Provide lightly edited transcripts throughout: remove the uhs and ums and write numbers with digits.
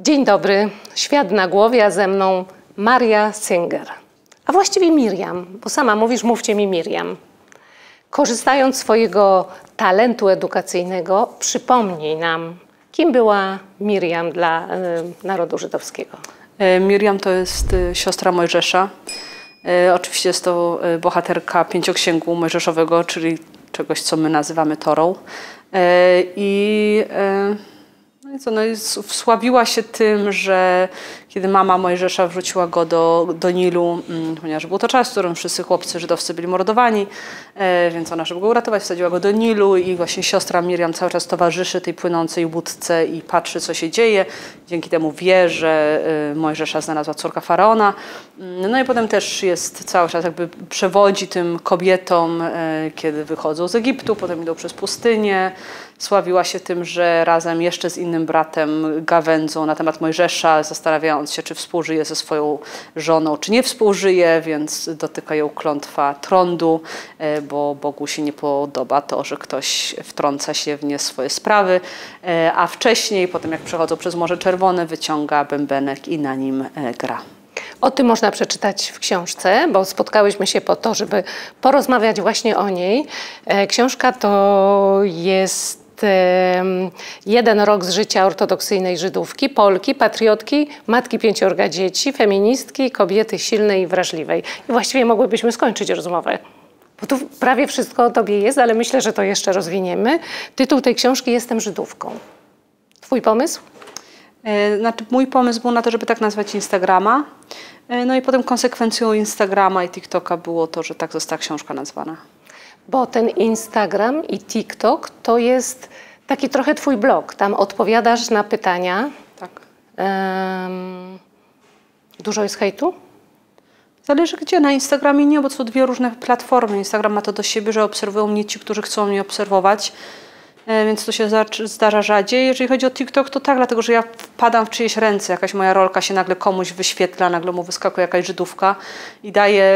Dzień dobry, Świat na głowie, a ze mną Maria Singer. A właściwie Miriam, bo sama mówisz, mówcie mi Miriam. Korzystając z swojego talentu edukacyjnego, przypomnij nam, kim była Miriam dla narodu żydowskiego. Miriam to jest siostra Mojżesza. Oczywiście jest to bohaterka Pięcioksięgu Mojżeszowego, czyli czegoś, co my nazywamy Torą. Wsławiła się tym, że kiedy mama Mojżesza wrzuciła go do Nilu, ponieważ był to czas, w którym wszyscy chłopcy żydowscy byli mordowani, więc ona, żeby go uratować, wsadziła go do Nilu i właśnie siostra Miriam cały czas towarzyszy tej płynącej łódce i patrzy, co się dzieje. Dzięki temu wie, że Mojżesza znalazła córka Faraona. No i potem też jest cały czas jakby przewodzi tym kobietom, kiedy wychodzą z Egiptu, potem idą przez pustynię. Sławiła się tym, że razem jeszcze z innym bratem gawędzą na temat Mojżesza, zastanawiając się, czy współżyje ze swoją żoną, czy nie współżyje, więc dotyka ją klątwa trądu, bo Bogu się nie podoba to, że ktoś wtrąca się w nie swoje sprawy, a wcześniej, potem jak przechodzą przez Morze Czerwone, wyciąga bębenek i na nim gra. O tym można przeczytać w książce, bo spotkałyśmy się po to, żeby porozmawiać właśnie o niej. Książka to jest jeden rok z życia ortodoksyjnej Żydówki, Polki, patriotki, matki 5 dzieci, feministki, kobiety silnej i wrażliwej. I właściwie mogłybyśmy skończyć rozmowę, bo tu prawie wszystko o tobie jest, ale myślę, że to jeszcze rozwiniemy. Tytuł tej książki Jestem Żydówką. Twój pomysł? Znaczy, mój pomysł był na to, żeby tak nazwać Instagrama. No i potem konsekwencją Instagrama i TikToka było to, że tak została książka nazwana. Bo ten Instagram i TikTok to jest taki trochę twój blog. Tam odpowiadasz na pytania. Tak. Dużo jest hejtu? Zależy gdzie. Na Instagramie nie, bo to są dwie różne platformy. Instagram ma to do siebie, że obserwują mnie ci, którzy chcą mnie obserwować. Więc to się zdarza rzadziej. Jeżeli chodzi o TikTok, to tak, dlatego że ja wpadam w czyjeś ręce. Jakaś moja rolka się nagle komuś wyświetla, nagle mu wyskakuje jakaś Żydówka i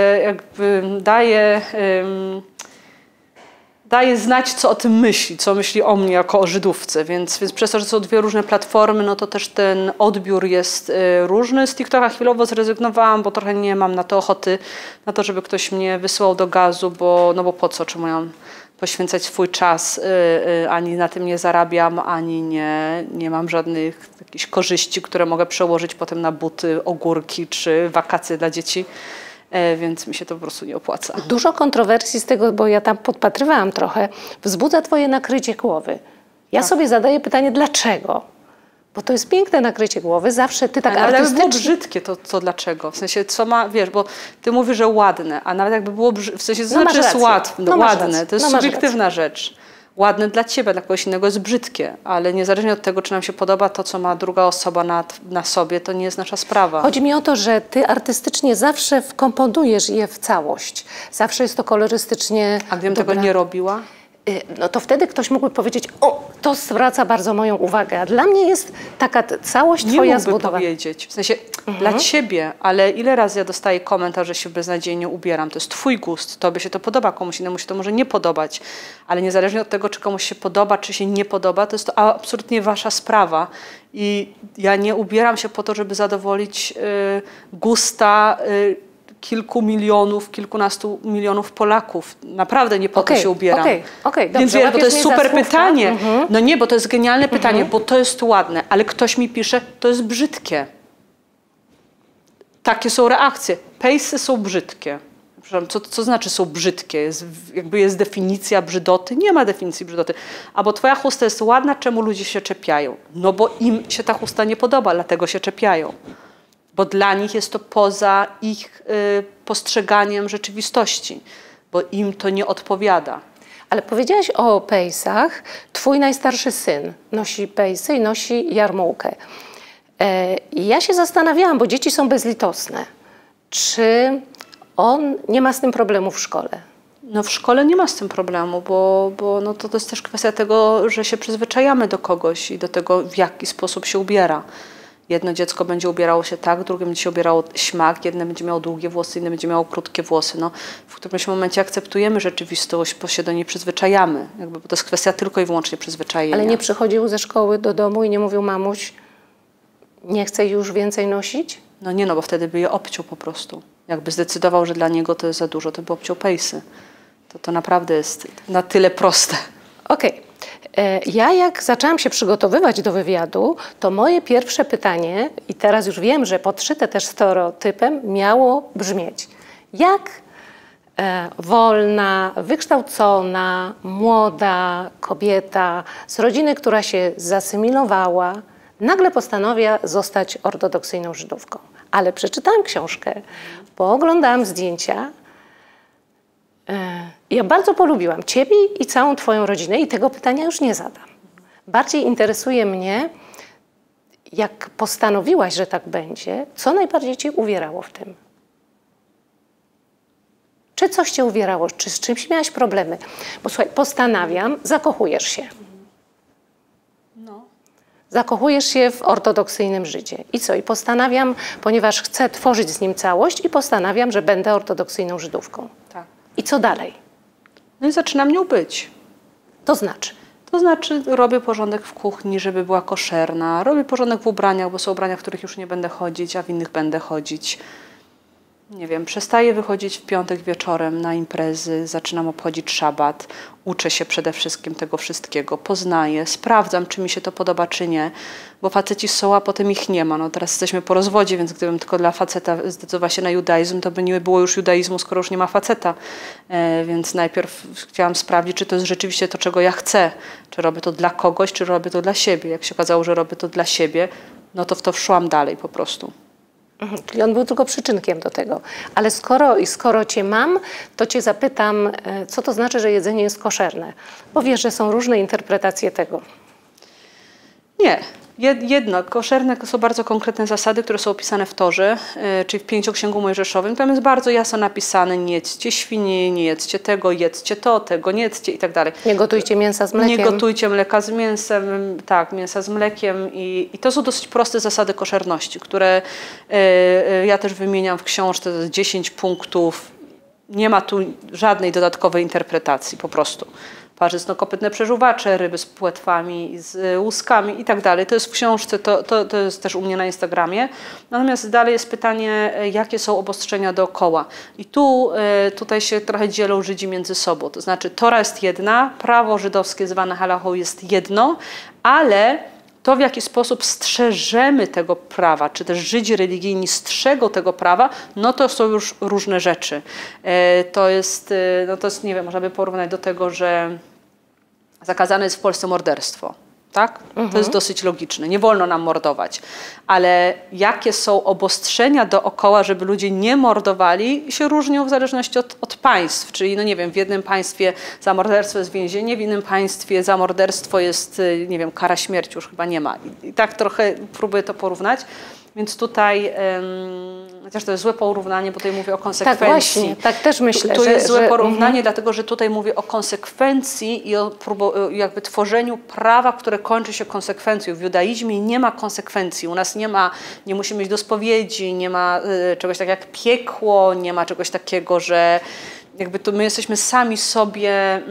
daje znać, co o tym myśli, co myśli o mnie jako o Żydówce, więc przez to, że są dwie różne platformy, no to też ten odbiór jest różny. Z TikToka chwilowo zrezygnowałam, bo trochę nie mam na to ochoty, na to, żeby ktoś mnie wysyłał do gazu, bo po co, czemu ja poświęcać swój czas, ani na tym nie zarabiam, ani nie mam żadnych jakichś korzyści, które mogę przełożyć potem na buty, ogórki czy wakacje dla dzieci. Więc mi się to po prostu nie opłaca. Dużo kontrowersji z tego, bo ja tam podpatrywałam trochę, wzbudza twoje nakrycie głowy. Ja sobie zadaję pytanie, dlaczego? Bo to jest piękne nakrycie głowy, zawsze ty tak artystycznie... Ale jakby było brzydkie, to dlaczego? W sensie, co ma, wiesz, bo ty mówisz, że ładne, a nawet jakby było brzydkie, w sensie, to znaczy jest ładne, to jest subiektywna rzecz. Ładne dla ciebie, dla kogoś innego jest brzydkie, ale niezależnie od tego, czy nam się podoba to, co ma druga osoba na sobie, to nie jest nasza sprawa. Chodzi mi o to, że ty artystycznie zawsze wkomponujesz je w całość. Zawsze jest to kolorystycznie... A gdybym tego nie robiła? No to wtedy ktoś mógłby powiedzieć, o, to zwraca bardzo moją uwagę. A dla mnie jest taka całość twoja zbudowana. Nie mógłby powiedzieć, w sensie dla ciebie, ale ile razy ja dostaję komentarz, że się beznadziejnie ubieram. To jest twój gust, tobie się to podoba, komuś innemu się to może nie podobać. Ale niezależnie od tego, czy komuś się podoba, czy się nie podoba, to jest to absolutnie wasza sprawa. I ja nie ubieram się po to, żeby zadowolić gusta kilku milionów, kilkunastu milionów Polaków. Naprawdę nie po to się ubieram. Dobrze, więc wiesz, bo to jest super pytanie. No nie, bo to jest genialne pytanie, bo to jest ładne, ale ktoś mi pisze, to jest brzydkie. Takie są reakcje. Pejsy są brzydkie. Co znaczy są brzydkie? Jest definicja brzydoty? Nie ma definicji brzydoty. Albo twoja chusta jest ładna, czemu ludzie się czepiają? No bo im się ta chusta nie podoba, dlatego się czepiają. Bo dla nich jest to poza ich postrzeganiem rzeczywistości, bo im to nie odpowiada. Ale powiedziałaś o pejsach. Twój najstarszy syn nosi pejsy i nosi jarmułkę. Ja się zastanawiałam, bo dzieci są bezlitosne. Czy on nie ma z tym problemu w szkole? No w szkole nie ma z tym problemu, bo no to jest też kwestia tego, że się przyzwyczajamy do kogoś i do tego, w jaki sposób się ubiera. Jedno dziecko będzie ubierało się tak, drugie będzie się ubierało śmak, jedno będzie miało długie włosy, inne będzie miało krótkie włosy. No, w którymś momencie akceptujemy rzeczywistość, bo się do niej przyzwyczajamy. Bo to jest kwestia tylko i wyłącznie przyzwyczajenia. Ale nie przychodził ze szkoły do domu i nie mówił, mamuś, Nie chce już więcej nosić? No nie, no bo wtedy by je obciął po prostu. Jakby zdecydował, że dla niego to jest za dużo, to by obciął pejsy. To naprawdę jest na tyle proste. Okej. Ja jak zaczęłam się przygotowywać do wywiadu, to moje pierwsze pytanie, i teraz już wiem, że podszyte też stereotypem, miało brzmieć: jak wolna, wykształcona, młoda kobieta z rodziny, która się zasymilowała, nagle postanawia zostać ortodoksyjną Żydówką? Ale przeczytałam książkę, pooglądałam zdjęcia. Ja bardzo polubiłam Ciebie i całą Twoją rodzinę i tego pytania już nie zadam. Bardziej interesuje mnie, jak postanowiłaś, że tak będzie, co najbardziej Cię uwierało w tym? Czy coś Cię uwierało? Czy z czymś miałaś problemy? Bo słuchaj, postanawiam, zakochujesz się. No. Zakochujesz się w ortodoksyjnym Żydzie. I co? I postanawiam, ponieważ chcę tworzyć z nim całość, i postanawiam, że będę ortodoksyjną Żydówką. Tak. I co dalej? No i zaczynam nią być. To znaczy? To znaczy robię porządek w kuchni, żeby była koszerna. Robię porządek w ubraniach, bo są ubrania, w których już nie będę chodzić, a w innych będę chodzić. Nie wiem, przestaję wychodzić w piątek wieczorem na imprezy, zaczynam obchodzić szabat, uczę się przede wszystkim tego wszystkiego, poznaję, sprawdzam, czy mi się to podoba, czy nie, bo faceci są, a potem ich nie ma. No teraz jesteśmy po rozwodzie, więc gdybym tylko dla faceta zdecydowała się na judaizm, to by nie było już judaizmu, skoro już nie ma faceta. Więc najpierw chciałam sprawdzić, czy to jest rzeczywiście to, czego ja chcę, czy robię to dla kogoś, czy robię to dla siebie. Jak się okazało, że robię to dla siebie, no to w to wszłam dalej po prostu. Czyli on był tylko przyczynkiem do tego. Ale skoro Cię mam, to Cię zapytam, co to znaczy, że jedzenie jest koszerne? Bo wiesz, że są różne interpretacje tego. Nie. Jedno, koszerne to są bardzo konkretne zasady, które są opisane w Torze, czyli w Pięcioksięgu Mojżeszowym. Tam jest bardzo jasno napisane: nie jedzcie świni, nie jedzcie tego, jedzcie to, tego nie jedzcie i tak dalej. Nie gotujcie mięsa z mlekiem. Nie gotujcie mleka z mięsem, tak, mięsa z mlekiem i to są dosyć proste zasady koszerności, które ja też wymieniam w książce. To jest 10 punktów. Nie ma tu żadnej dodatkowej interpretacji, po prostu. Parzyznokopytne przeżuwacze, ryby z płetwami, z łuskami i tak dalej. To jest w książce, to jest też u mnie na Instagramie. Natomiast dalej jest pytanie, jakie są obostrzenia dookoła. I tutaj się trochę dzielą Żydzi między sobą. To znaczy Tora jest jedna, prawo żydowskie zwane halachą jest jedno, ale to, w jaki sposób strzeżemy tego prawa, czy też Żydzi religijni strzegą tego prawa, no to są już różne rzeczy. To jest, nie wiem, można by porównać do tego, że zakazane jest w Polsce morderstwo. Tak? To jest dosyć logiczne. Nie wolno nam mordować. Ale jakie są obostrzenia dookoła, żeby ludzie nie mordowali, się różnią w zależności od państw. Czyli, no nie wiem, w jednym państwie za morderstwo jest więzienie, w innym państwie za morderstwo jest, nie wiem, kara śmierci już chyba nie ma. I tak trochę próbuję to porównać. Więc tutaj, chociaż to jest złe porównanie, bo tutaj mówię o konsekwencji. Tak, właśnie, tak też myślę. Tu jest złe porównanie, dlatego że tutaj mówię o konsekwencji i o jakby tworzeniu prawa, które kończy się konsekwencją. W judaizmie nie ma konsekwencji. U nas nie musimy iść do spowiedzi, nie ma czegoś takiego jak piekło, nie ma czegoś takiego, że jakby to my jesteśmy sami sobie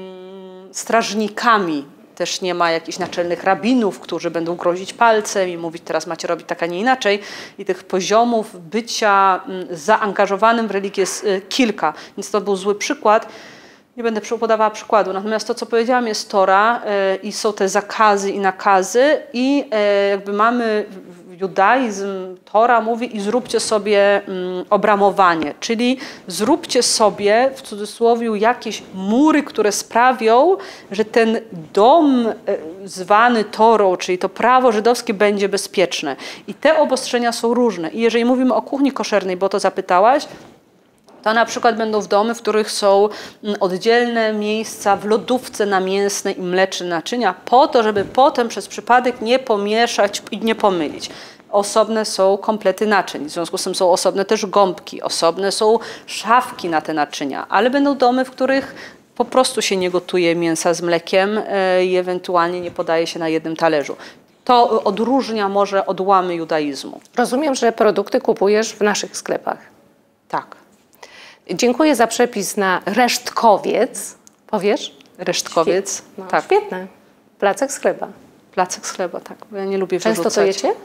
strażnikami. Też nie ma jakichś naczelnych rabinów, którzy będą grozić palcem i mówić: teraz macie robić tak, a nie inaczej. I tych poziomów bycia zaangażowanym w religię jest kilka. Więc to był zły przykład. Nie będę podawała przykładu. Natomiast to, co powiedziałam, jest Tora i są te zakazy i nakazy i jakby mamy judaizm, Tora mówi: i zróbcie sobie obramowanie, czyli zróbcie sobie w cudzysłowie jakieś mury, które sprawią, że ten dom zwany Torą, czyli to prawo żydowskie, będzie bezpieczne. I te obostrzenia są różne. I jeżeli mówimy o kuchni koszernej, bo to zapytałaś, to na przykład będą domy, w których są oddzielne miejsca w lodówce na mięsne i mleczne naczynia, po to, żeby potem przez przypadek nie pomieszać i nie pomylić. Osobne są komplety naczyń, w związku z tym są osobne też gąbki, osobne są szafki na te naczynia, ale będą domy, w których po prostu się nie gotuje mięsa z mlekiem i ewentualnie nie podaje się na jednym talerzu. To odróżnia może odłamy judaizmu. Rozumiem, że produkty kupujesz w naszych sklepach. Tak. Dziękuję za przepis na resztkowiec. Powiesz? Resztkowiec, no, tak. Świetne. Placek z chleba. Placek z chleba, tak. Bo ja nie lubię Często wyrzucać. to jecie?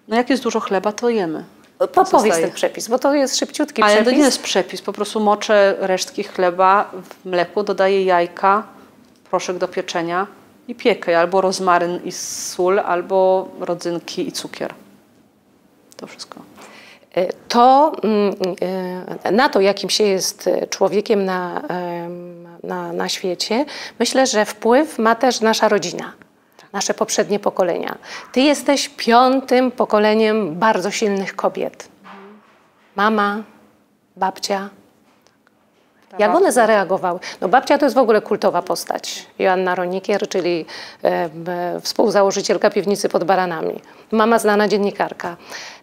No jak jest dużo chleba, to jemy. Powiedz ten przepis, bo to jest szybciutki Ale przepis. to nie jest przepis, po prostu moczę resztki chleba w mleku, dodaję jajka, proszek do pieczenia i piekę, albo rozmaryn i sól, albo rodzynki i cukier. To wszystko. To na to, jakim się jest człowiekiem na świecie, myślę, że wpływ ma też nasza rodzina, nasze poprzednie pokolenia. Ty jesteś 5. pokoleniem bardzo silnych kobiet. Mama, babcia. Jak one zareagowały? No babcia to jest w ogóle kultowa postać. Joanna Ronikier, czyli współzałożycielka piwnicy pod Baranami. Mama znana dziennikarka.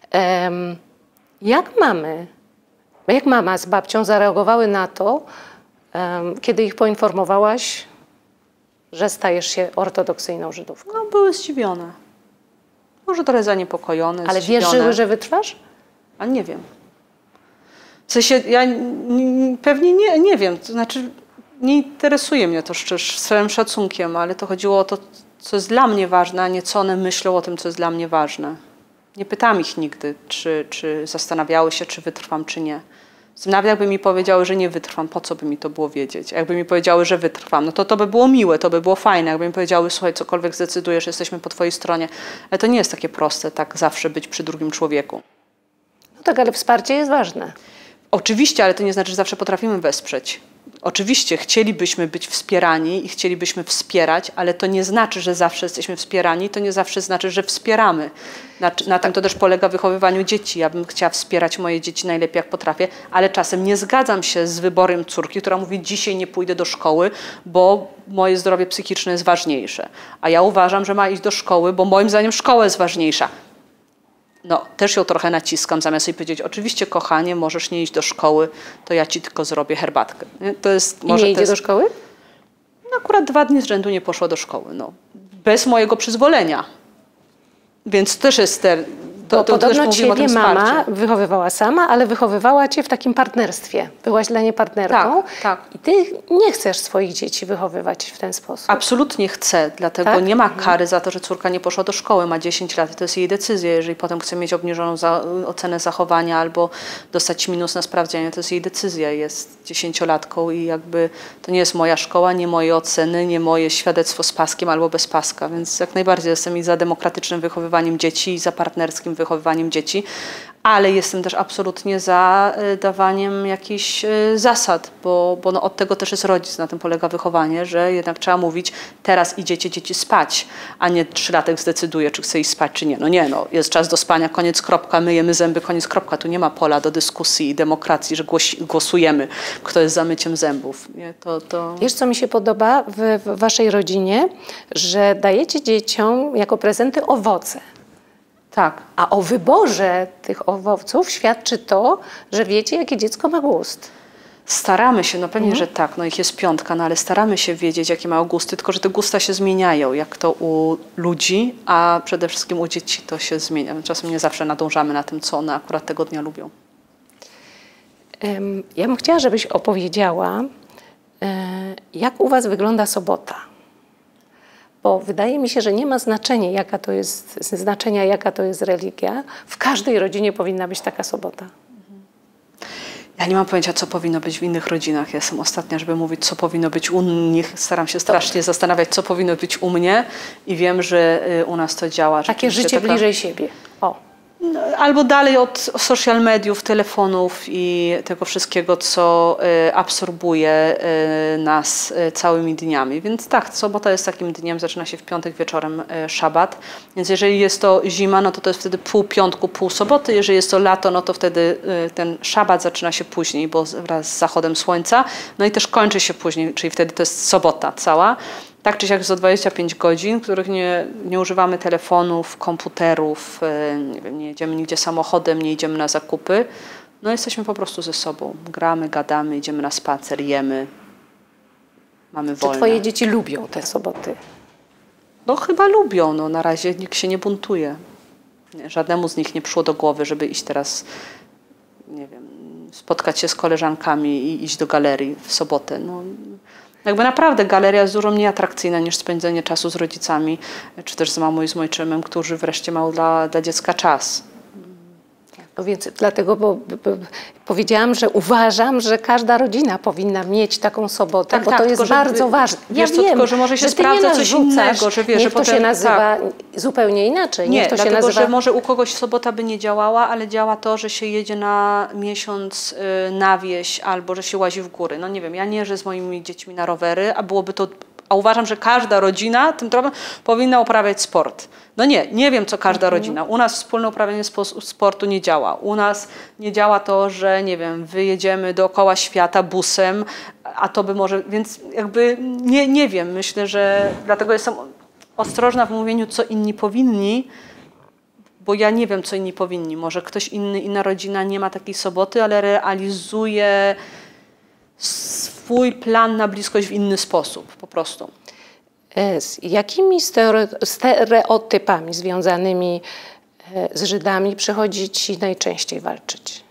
Jak mama z babcią zareagowały na to, kiedy ich poinformowałaś, że stajesz się ortodoksyjną Żydówką? No, były zdziwione. Może trochę zaniepokojone, Ale zdziwione. wierzyły, że wytrwasz? A nie wiem. W sensie, ja pewnie nie wiem. To znaczy, nie interesuje mnie to szczerze, z całym szacunkiem, ale to chodziło o to, co jest dla mnie ważne, a nie co one myślą o tym, co jest dla mnie ważne. Nie pytałam ich nigdy, czy zastanawiały się, czy wytrwam, czy nie. Nawet jakby mi powiedziały, że nie wytrwam, po co by mi to było wiedzieć? Jakby mi powiedziały, że wytrwam, no to by było miłe, to by było fajne. Jakby mi powiedziały, słuchaj, cokolwiek zdecydujesz, jesteśmy po twojej stronie. Ale to nie jest takie proste, tak zawsze być przy drugim człowieku. No tak, ale wsparcie jest ważne. Oczywiście, ale to nie znaczy, że zawsze potrafimy wesprzeć. Oczywiście chcielibyśmy być wspierani i chcielibyśmy wspierać, ale to nie znaczy, że zawsze jesteśmy wspierani, to nie zawsze znaczy, że wspieramy. Na tym to też polega w wychowywaniu dzieci. Ja bym chciała wspierać moje dzieci najlepiej jak potrafię, ale czasem nie zgadzam się z wyborem córki, która mówi, dzisiaj nie pójdę do szkoły, bo moje zdrowie psychiczne jest ważniejsze. A ja uważam, że ma iść do szkoły, bo moim zdaniem szkoła jest ważniejsza. No, też ją trochę naciskam, zamiast jej powiedzieć, oczywiście kochanie, możesz nie iść do szkoły, to ja ci tylko zrobię herbatkę. To jest, może nie idzie do szkoły? No, akurat 2 dni z rzędu nie poszła do szkoły, no. Bez mojego przyzwolenia. Więc też jest to podobno też mówimy o tym mama wsparciu. wychowywała sama, ale wychowywała cię w takim partnerstwie. Byłaś dla niej partnerką. Tak. I ty nie chcesz swoich dzieci wychowywać w ten sposób. Absolutnie chcę, dlatego nie ma kary za to, że córka nie poszła do szkoły, ma 10 lat i to jest jej decyzja. Jeżeli potem chce mieć obniżoną ocenę zachowania albo dostać minus na sprawdzianie, to jest jej decyzja. Jest 10-latką i jakby to nie jest moja szkoła, nie moje oceny, nie moje świadectwo z paskiem albo bez paska, więc jak najbardziej jestem i za demokratycznym wychowywaniem dzieci i za partnerskim wychowywaniem dzieci, ale jestem też absolutnie za dawaniem jakichś zasad, bo no od tego też jest rodzic, na tym polega wychowanie, że jednak trzeba mówić, teraz idziecie dzieci spać, a nie 3-latek zdecyduje, czy chce iść spać, czy nie. No nie, no jest czas do spania, koniec, kropka, myjemy zęby, koniec, kropka. Tu nie ma pola do dyskusji i demokracji, że głosujemy, kto jest za myciem zębów. Nie, to... Wiesz, co mi się podoba w waszej rodzinie? Że dajecie dzieciom jako prezenty owoce. Tak. A o wyborze tych owoców świadczy to, że wiecie, jakie dziecko ma gust. Staramy się, no pewnie, że tak, no ich jest 5, no ale staramy się wiedzieć, jakie mają gusty, tylko że te gusta się zmieniają, jak to u ludzi, a przede wszystkim u dzieci to się zmienia. Czasem nie zawsze nadążamy na tym, co one akurat tego dnia lubią. Ja bym chciała, żebyś opowiedziała, jak u was wygląda sobota. Bo wydaje mi się, że nie ma znaczenia, jaka to jest religia. W każdej rodzinie powinna być taka sobota. Ja nie mam pojęcia, co powinno być w innych rodzinach. Ja jestem ostatnia, żeby mówić, co powinno być u nich. Staram się strasznie zastanawiać, co powinno być u mnie i wiem, że u nas to działa. Takie życie bliżej siebie. O. Albo dalej od social mediów, telefonów i tego wszystkiego, co absorbuje nas całymi dniami. Więc tak, sobota jest takim dniem, zaczyna się w piątek wieczorem szabat. Więc jeżeli jest to zima, no to jest wtedy pół piątku, pół soboty. Jeżeli jest to lato, no to wtedy ten szabat zaczyna się później, bo wraz z zachodem słońca. No i też kończy się później, czyli wtedy to jest sobota cała. Tak czy siak za 25 godzin, w których nie używamy telefonów, komputerów, nie wiem, nie jedziemy nigdzie samochodem, nie idziemy na zakupy. No jesteśmy po prostu ze sobą. Gramy, gadamy, idziemy na spacer, jemy. Mamy wolne. Czy twoje dzieci lubią te soboty? No chyba lubią. No, na razie nikt się nie buntuje. Żadnemu z nich nie przyszło do głowy, żeby iść teraz, nie wiem, spotkać się z koleżankami i iść do galerii w sobotę. No, Jakby naprawdę galeria jest dużo mniej atrakcyjna niż spędzenie czasu z rodzicami, czy też z mamą i z ojczymem, którzy wreszcie mają dla dziecka czas. No więc dlatego, bo powiedziałam, że uważam, że każda rodzina powinna mieć taką sobotę, bo to jest bardzo ważne. Ja wiem, tylko, że może się sprawdza coś innego, że wiesz, niech że to się nazywa zupełnie inaczej. Nie, niech to dlatego, się nazywa... że może u kogoś sobota by nie działała, ale działa to, że się jedzie na miesiąc na wieś albo że się łazi w góry. No nie wiem, ja nie jeżdżę z moimi dziećmi na rowery, a uważam, że każda rodzina tym tropem powinna uprawiać sport. No nie wiem, co każda rodzina. U nas wspólne uprawianie sportu nie działa. U nas nie działa to, że nie wiem, wyjedziemy dookoła świata busem, a to by może, więc jakby nie wiem. Myślę, że dlatego jestem ostrożna w mówieniu, co inni powinni, bo ja nie wiem, co inni powinni. Może ktoś inny, inna rodzina nie ma takiej soboty, ale realizuje swój plan na bliskość w inny sposób, po prostu. Z jakimi stereotypami związanymi z Żydami przychodzi ci najczęściej walczyć?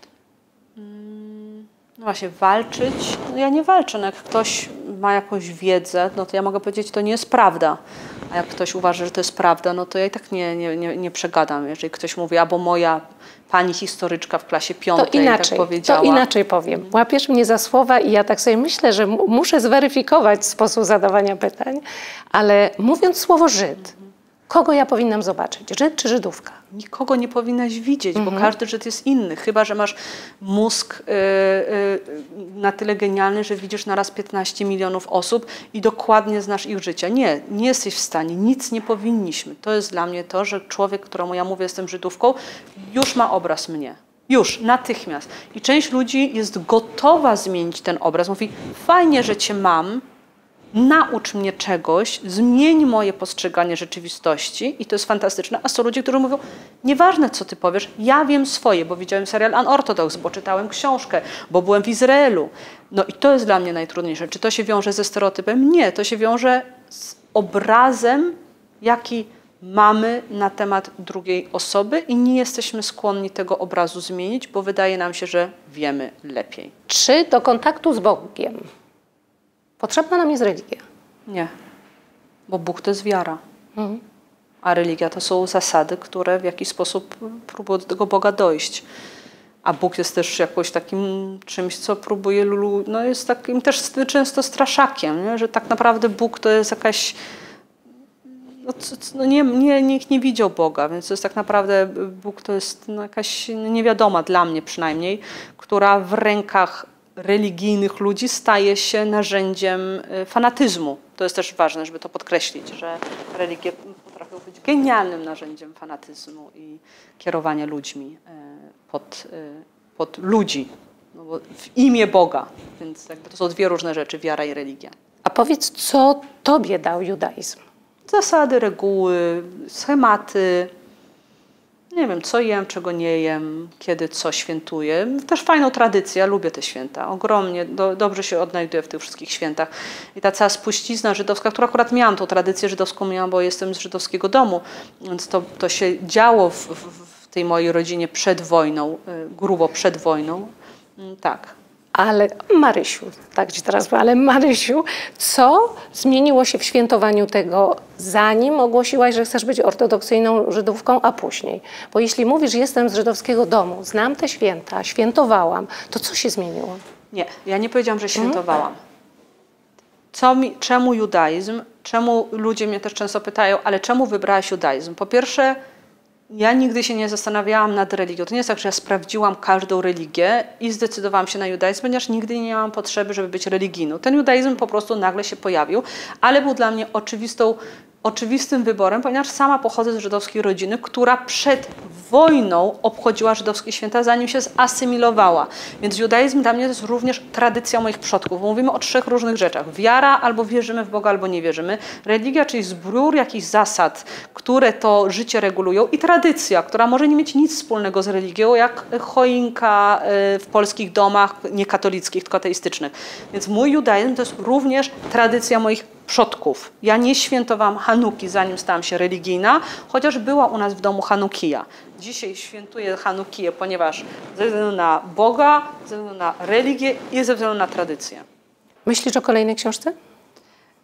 No właśnie, walczyć? No ja nie walczę. No jak ktoś ma jakąś wiedzę, no to ja mogę powiedzieć, to nie jest prawda. A jak ktoś uważa, że to jest prawda, no to ja i tak nie przegadam. Jeżeli ktoś mówi, albo moja pani historyczka w klasie 5 tak powiedziała. To inaczej powiem. Łapiesz mnie za słowa i ja tak sobie myślę, że muszę zweryfikować sposób zadawania pytań, ale mówiąc słowo Żyd, kogo ja powinnam zobaczyć? Żyd czy Żydówka? Nikogo nie powinnaś widzieć, bo każdy Żyd jest inny. Chyba że masz mózg na tyle genialny, że widzisz naraz 15 milionów osób i dokładnie znasz ich życie. Nie jesteś w stanie, nic nie powinniśmy. To jest dla mnie to, że człowiek, któremu ja mówię, jestem Żydówką, już ma obraz mnie. Już, natychmiast. I część ludzi jest gotowa zmienić ten obraz. Mówi, fajnie, że cię mam, naucz mnie czegoś, zmień moje postrzeganie rzeczywistości i to jest fantastyczne. A są ludzie, którzy mówią, nieważne co ty powiesz, ja wiem swoje, bo widziałem serial Unorthodox, bo czytałem książkę, bo byłem w Izraelu. No i to jest dla mnie najtrudniejsze. Czy to się wiąże ze stereotypem? Nie, to się wiąże z obrazem, jaki mamy na temat drugiej osoby i nie jesteśmy skłonni tego obrazu zmienić, bo wydaje nam się, że wiemy lepiej. Czy do kontaktu z Bogiem potrzebna nam jest religia? Nie, bo Bóg to jest wiara, a religia to są zasady, które w jakiś sposób próbują do tego Boga dojść. A Bóg jest też jakoś takim czymś, co próbuje, no jest takim też często straszakiem, nie? Że tak naprawdę Bóg to jest jakaś, nikt nie widział Boga, więc to jest tak naprawdę, Bóg to jest jakaś niewiadoma dla mnie przynajmniej, która w rękach religijnych ludzi staje się narzędziem fanatyzmu. To jest też ważne, żeby to podkreślić, że religie potrafią być genialnym narzędziem fanatyzmu i kierowania ludźmi pod ludzi, no bo w imię Boga. Więc jakby to są dwie różne rzeczy, wiara i religia. A powiedz, co tobie dał judaizm? Zasady, reguły, schematy. Nie wiem, co jem, czego nie jem, kiedy co świętuję. Też fajną tradycję, lubię te święta. Ogromnie, dobrze się odnajduję w tych wszystkich świętach. I ta cała spuścizna żydowska, która akurat miałam tą tradycję żydowską, bo jestem z żydowskiego domu, więc to się działo w tej mojej rodzinie przed wojną, grubo przed wojną. Tak. Ale Marysiu, tak ci teraz powiem, ale Marysiu, co zmieniło się w świętowaniu tego, zanim ogłosiłaś, że chcesz być ortodoksyjną Żydówką, a później? Bo jeśli mówisz, jestem z żydowskiego domu, znam te święta, świętowałam, to co się zmieniło? Nie, ja nie powiedziałam, że świętowałam. Czemu judaizm? Czemu ludzie mnie też często pytają, ale czemu wybrałaś judaizm? Po pierwsze, ja nigdy się nie zastanawiałam nad religią. To nie jest tak, że ja sprawdziłam każdą religię i zdecydowałam się na judaizm, ponieważ nigdy nie miałam potrzeby, żeby być religijną. Ten judaizm po prostu nagle się pojawił, ale był dla mnie oczywistym wyborem, ponieważ sama pochodzę z żydowskiej rodziny, która przed wojną obchodziła żydowskie święta, zanim się zasymilowała. Więc judaizm dla mnie to jest również tradycja moich przodków. Mówimy o 3 różnych rzeczach. Wiara, albo wierzymy w Boga, albo nie wierzymy. Religia, czyli zbiór jakichś zasad, które to życie regulują, i tradycja, która może nie mieć nic wspólnego z religią, jak choinka w polskich domach, nie katolickich, tylko ateistycznych. Więc mój judaizm to jest również tradycja moich przodków. Ja nie świętowałam Hanuki, zanim stałam się religijna, chociaż była u nas w domu Hanukija. Dzisiaj świętuję Hanukiję, ponieważ ze względu na Boga, ze względu na religię i ze względu na tradycję. Myślisz o kolejnej książce?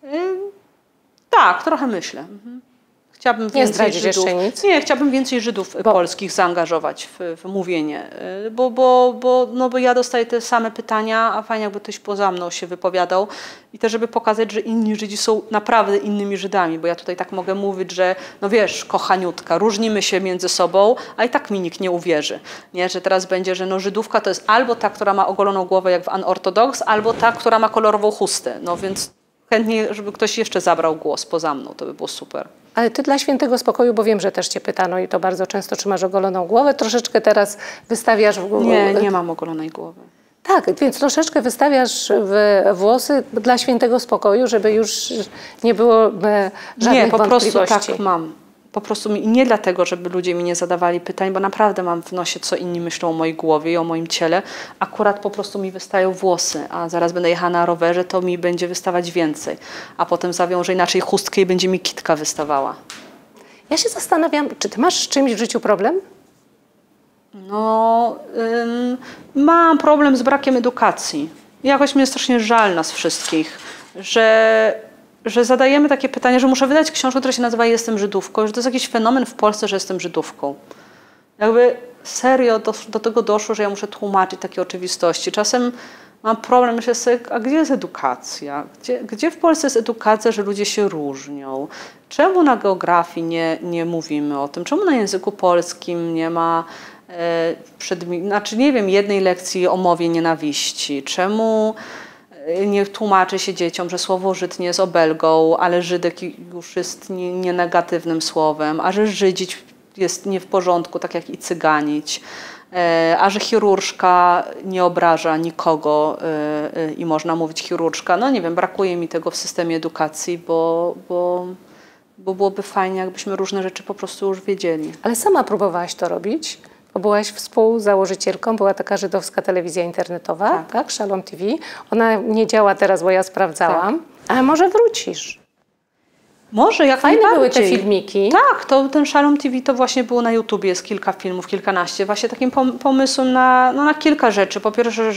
Tak, trochę myślę. Chciałabym Nie zdradzić jeszcze nic? Nie, chciałabym więcej Żydów polskich zaangażować w mówienie, bo ja dostaję te same pytania, a fajnie jakby ktoś poza mną się wypowiadał i też żeby pokazać, że inni Żydzi są naprawdę innymi Żydami, bo ja tutaj tak mogę mówić, że no wiesz, kochaniutka, różnimy się między sobą, a i tak mi nikt nie uwierzy, nie? Że teraz będzie, że no Żydówka to jest albo ta, która ma ogoloną głowę jak w Unorthodox, albo ta, która ma kolorową chustę, no więc chętnie, żeby ktoś jeszcze zabrał głos poza mną, to by było super. Ale ty dla świętego spokoju, bo wiem, że też cię pytano i to bardzo często, czy masz ogoloną głowę, troszeczkę teraz wystawiasz w głowę. Nie mam ogolonej głowy. Tak, więc troszeczkę wystawiasz włosy dla świętego spokoju, żeby już nie było żadnych wątpliwości. Nie, po prostu tak mam. Po prostu nie dlatego, żeby ludzie mi nie zadawali pytań, bo naprawdę mam w nosie, co inni myślą o mojej głowie i o moim ciele. Akurat po prostu mi wystają włosy, a zaraz będę jechała na rowerze, to mi będzie wystawać więcej. A potem zawiążę inaczej chustkę i będzie mi kitka wystawała. Ja się zastanawiam, czy ty masz z czymś w życiu problem? No, mam problem z brakiem edukacji. Jakoś mnie strasznie żal nas wszystkich, że zadajemy takie pytanie, że muszę wydać książkę, która się nazywa Jestem Żydówką, że to jest jakiś fenomen w Polsce, że jestem Żydówką. Jakby serio do tego doszło, że ja muszę tłumaczyć takie oczywistości. Czasem mam problem, myślę sobie, a gdzie jest edukacja? Gdzie w Polsce jest edukacja, że ludzie się różnią? Czemu na geografii nie mówimy o tym? Czemu na języku polskim nie ma nie wiem, jednej lekcji o mowie nienawiści? Czemu nie tłumaczy się dzieciom, że słowo Żyd nie jest obelgą, ale Żydek już jest nie negatywnym słowem, a że Żydzić jest nie w porządku, tak jak i cyganić, a że chirurżka nie obraża nikogo i można mówić chirurżka. No nie wiem, brakuje mi tego w systemie edukacji, bo byłoby fajnie, jakbyśmy różne rzeczy po prostu już wiedzieli. Ale sama próbowałaś to robić? Bo byłaś współzałożycielką, była taka żydowska telewizja internetowa, tak? Shalom TV. Ona nie działa teraz, bo ja sprawdzałam. Tak. Ale może wrócisz? Może, jak fajne najbardziej. były te filmiki. Tak, ten Shalom TV to właśnie było na YouTubie, jest kilka filmów, kilkanaście. Właśnie takim pomysłem na kilka rzeczy. Po pierwsze,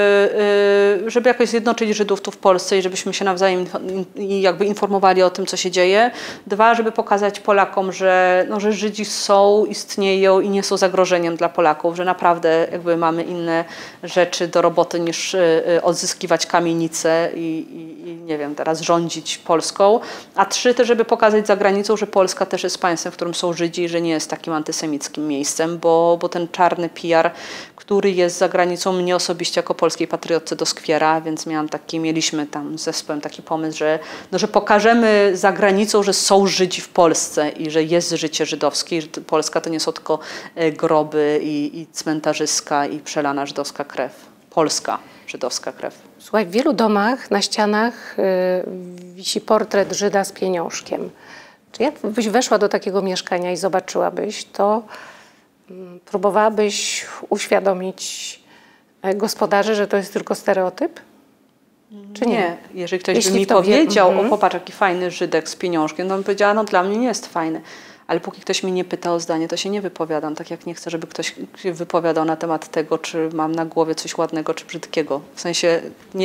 żeby jakoś zjednoczyć Żydów tu w Polsce i żebyśmy się nawzajem jakby informowali o tym, co się dzieje. Dwa, żeby pokazać Polakom, że Żydzi są, istnieją i nie są zagrożeniem dla Polaków, że naprawdę jakby mamy inne rzeczy do roboty niż odzyskiwać kamienice i nie wiem, teraz rządzić Polską. A trzy, żeby pokazać za granicą, że Polska też jest państwem, w którym są Żydzi, że nie jest takim antysemickim miejscem, bo ten czarny PR, który jest za granicą, mnie osobiście jako polskiej patriotce doskwiera, więc mieliśmy tam z zespołem taki pomysł, że pokażemy za granicą, że są Żydzi w Polsce i że jest życie żydowskie i że Polska to nie są tylko groby i cmentarzyska i przelana żydowska krew. Polska żydowska krew. Słuchaj, w wielu domach na ścianach wisi portret Żyda z pieniążkiem. Czy jakbyś weszła do takiego mieszkania i zobaczyłabyś to, próbowałabyś uświadomić gospodarzy, że to jest tylko stereotyp? Czy nie? Jeżeli ktoś by mi powiedział, o popatrz, jaki fajny Żydek z pieniążkiem, to bym powiedziała, no dla mnie nie jest fajny. Ale póki ktoś mnie nie pyta o zdanie, to się nie wypowiadam. Tak jak nie chcę, żeby ktoś się wypowiadał na temat tego, czy mam na głowie coś ładnego, czy brzydkiego. W sensie,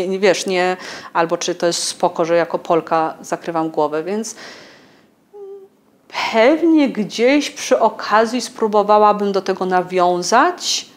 albo czy to jest spoko, że jako Polka zakrywam głowę. Więc pewnie gdzieś przy okazji spróbowałabym do tego nawiązać.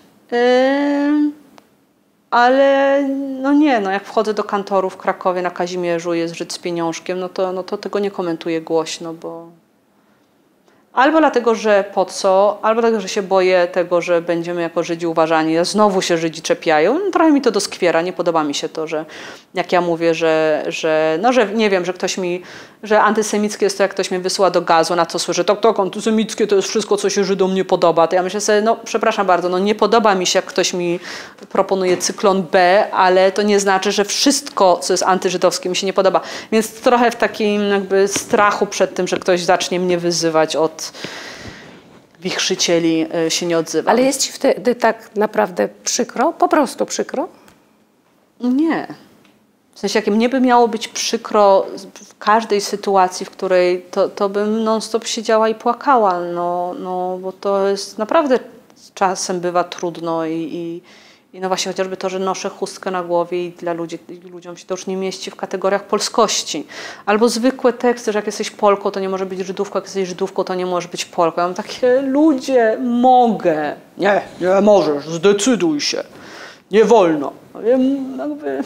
Ale jak wchodzę do kantoru w Krakowie na Kazimierzu, jest Żyd z pieniążkiem, no to tego nie komentuję głośno, bo albo dlatego, że po co, albo dlatego, że się boję tego, że będziemy jako Żydzi uważani, a znowu się Żydzi czepiają. No, trochę mi to doskwiera, nie podoba mi się to, że jak ja mówię, że nie wiem, że antysemickie jest to, jak ktoś mnie wysyła do gazu, na co słyszę, tak, antysemickie to jest wszystko, co się Żydom nie podoba. To ja myślę sobie, przepraszam bardzo, nie podoba mi się, jak ktoś mi proponuje cyklon B, ale to nie znaczy, że wszystko, co jest antyżydowskie, mi się nie podoba. Więc trochę w takim jakby strachu przed tym, że ktoś zacznie mnie wyzywać od wichrzycieli się nie odzywa. Ale jest ci wtedy tak naprawdę przykro? Po prostu przykro? Nie. W sensie, jak mnie by miało być przykro w każdej sytuacji, w której to bym non-stop siedziała i płakała. Bo to jest naprawdę czasem bywa trudno i I no właśnie chociażby to, że noszę chustkę na głowie i dla ludziom się to już nie mieści w kategoriach polskości. Albo zwykłe teksty, że jak jesteś Polką, to nie może być Żydówką, jak jesteś Żydówką, to nie możesz być Polką. Ja mam takie, ludzie, mogę. Nie, nie możesz, zdecyduj się. Nie wolno. Jakby,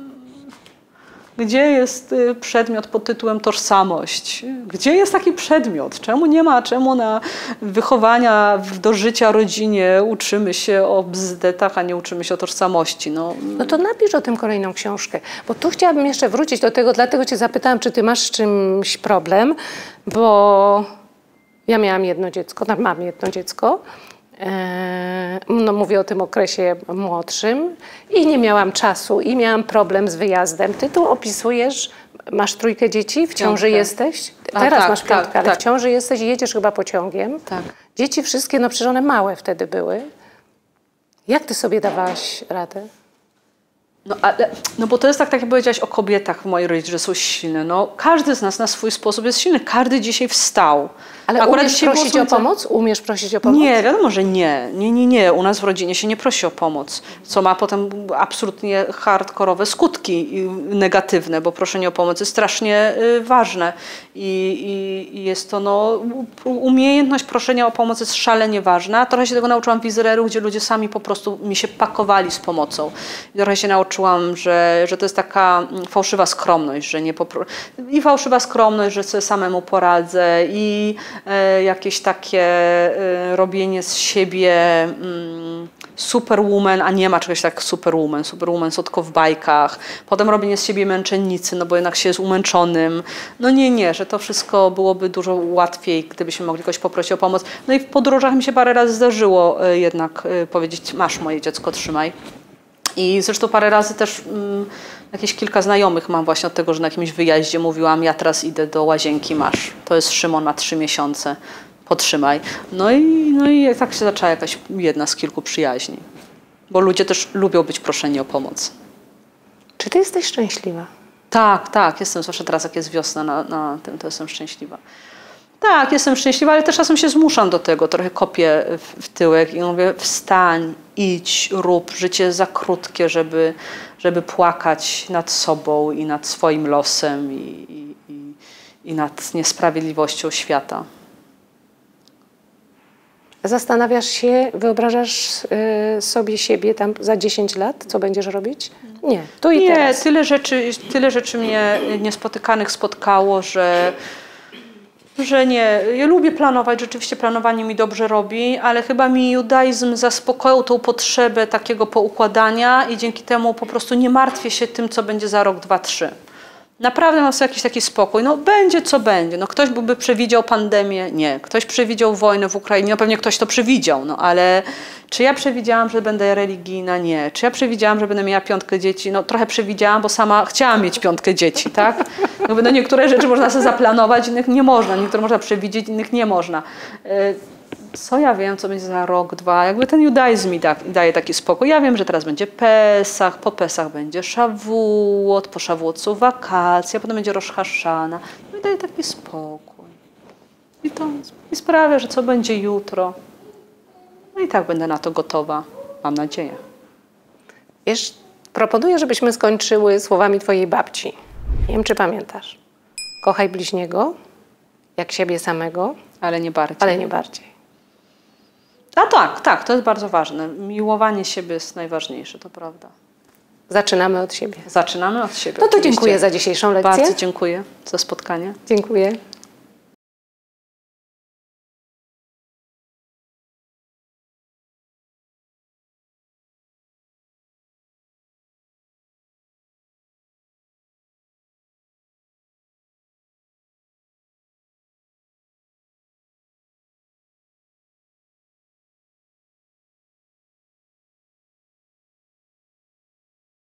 gdzie jest przedmiot pod tytułem tożsamość? Gdzie jest taki przedmiot? Czemu na wychowania do życia rodzinie uczymy się o bzdetach, a nie uczymy się o tożsamości? No to napisz o tym kolejną książkę, bo tu chciałabym jeszcze wrócić do tego, dlatego cię zapytałam, czy ty masz z czymś problem, bo ja miałam jedno dziecko, mam jedno dziecko. No mówię o tym okresie młodszym i nie miałam czasu i miałam problem z wyjazdem. Ty tu opisujesz, masz 3 dzieci, w ciąży jesteś, teraz masz 5, ale w ciąży jesteś i jedziesz chyba pociągiem. Tak. Dzieci wszystkie, no przecież one małe wtedy były. Jak ty sobie dawałaś radę? No bo to jest tak jak powiedziałaś o kobietach w mojej rodzinie, że są silne. No, każdy z nas na swój sposób jest silny. Każdy dzisiaj wstał. Ale akurat umiesz prosić o pomoc? Umiesz prosić o pomoc? Nie, wiadomo, że nie. Nie. U nas w rodzinie się nie prosi o pomoc, co ma potem absolutnie hardkorowe skutki negatywne, bo proszenie o pomoc jest strasznie ważne. I jest to, umiejętność proszenia o pomoc jest szalenie ważna. Trochę się tego nauczyłam w Izraelu, gdzie ludzie sami po prostu mi się pakowali z pomocą. I trochę się nauczyłam, że to jest taka fałszywa skromność, że i fałszywa skromność, że sobie samemu poradzę i jakieś takie robienie z siebie superwoman, a nie ma czegoś tak superwoman. Superwoman są tylko w bajkach. Potem robienie z siebie męczennicy, no bo jednak się jest umęczonym. No nie, że to wszystko byłoby dużo łatwiej, gdybyśmy mogli kogoś poprosić o pomoc. No i w podróżach mi się parę razy zdarzyło jednak powiedzieć, masz moje dziecko, trzymaj. I zresztą parę razy też jakieś kilka znajomych mam właśnie od tego, że na jakimś wyjaździe mówiłam, ja teraz idę do łazienki, masz. To jest Szymon, ma 3 miesiące, potrzymaj. No i tak się zaczęła jakaś jedna z kilku przyjaźni. Bo ludzie też lubią być proszeni o pomoc. Czy ty jesteś szczęśliwa? Tak, jestem, zwłaszcza teraz jak jest wiosna na tym, to jestem szczęśliwa. Tak, jestem szczęśliwa, ale też czasem się zmuszam do tego, trochę kopię w tyłek i mówię, wstań, idź, rób, życie jest za krótkie, żeby płakać nad sobą i nad swoim losem i nad niesprawiedliwością świata. Zastanawiasz się, wyobrażasz sobie siebie tam za 10 lat, co będziesz robić? Nie, tu i teraz. Nie, tyle rzeczy mnie niespotykanych spotkało, że nie. Ja lubię planować, rzeczywiście planowanie mi dobrze robi, ale chyba mi judaizm zaspokoił tą potrzebę takiego poukładania i dzięki temu po prostu nie martwię się tym, co będzie za rok, 2, 3. Naprawdę mam sobie jakiś taki spokój. No będzie co będzie. No ktoś by przewidział pandemię? Nie. Ktoś przewidział wojnę w Ukrainie? No pewnie ktoś to przewidział. No ale czy ja przewidziałam, że będę religijna? Nie. Czy ja przewidziałam, że będę miała 5 dzieci? No trochę przewidziałam, bo sama chciałam mieć 5 dzieci, tak? No niektóre rzeczy można sobie zaplanować, innych nie można. Niektóre można przewidzieć, innych nie można. Co ja wiem, co będzie za rok, 2, jakby ten judaizm mi daje taki spokój. Ja wiem, że teraz będzie Pesach, po Pesach będzie Szawuot, po Szawuot są wakacje, potem będzie Rosh Haszana. No i daje taki spokój. I to mi sprawia, że co będzie jutro. No i tak będę na to gotowa, mam nadzieję. Wiesz, proponuję, żebyśmy skończyły słowami twojej babci. Nie wiem, czy pamiętasz. Kochaj bliźniego, jak siebie samego. Ale nie bardziej. Ale nie bardziej. A tak, to jest bardzo ważne. Miłowanie siebie jest najważniejsze, to prawda. Zaczynamy od siebie. Zaczynamy od siebie. No to oczywiście. Dziękuję za dzisiejszą lekcję. Bardzo dziękuję za spotkanie. Dziękuję.